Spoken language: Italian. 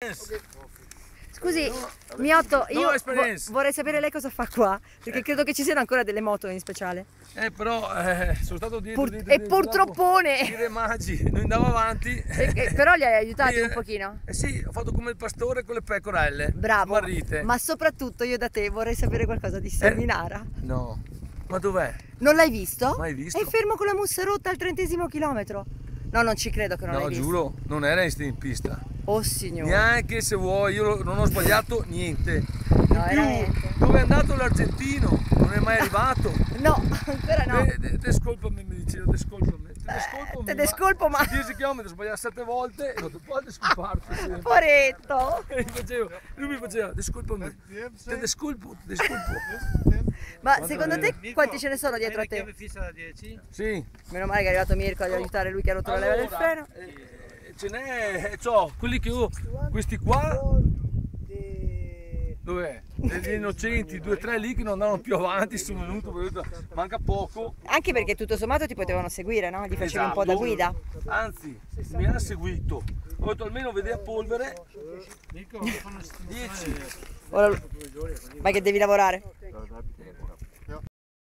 Scusi, Miotto, io experience. vorrei sapere lei cosa fa qua, perché credo che ci siano ancora delle moto in speciale. Però sono stato dietro Purtroppone! dire magi, noi andavamo avanti. Però li hai aiutati un pochino? Sì, ho fatto come il pastore con le pecorelle. Bravo, Smarrite. ma soprattutto io da te vorrei sapere qualcosa di Seminara. No, ma dov'è? Non l'hai visto? Mai visto. È fermo con la mussa rotta al 30° chilometro. No, non ci credo che non l'hai visto. No, giuro, non era in pista. Oh signore. Neanche se vuoi, io non ho sbagliato niente. No, In più, dove è andato l'argentino? Non è mai arrivato. No, ancora no. Descolpami, mi diceva, descolpami. Te descolpo, ma 10 km ho sbagliato 7 volte e non ti puoi descolparti. Poretto. Lui mi faceva, descolpami. Te descolpo. Ma secondo te quanti ce ne sono dietro a te? Sì. Meno male che è arrivato Mirko ad aiutare lui che ha rotto la leva del freno. Ce n'è, quelli che ho, questi qua. Dov'è? Degli innocenti, 2 o 3 lì che non andavano più avanti, sono venuto, manca poco. Anche perché tutto sommato ti potevano seguire, no? Gli facevi un po' da guida. Anzi, mi ha seguito. Ho detto almeno vede a polvere. 10. Ora, vai che devi lavorare.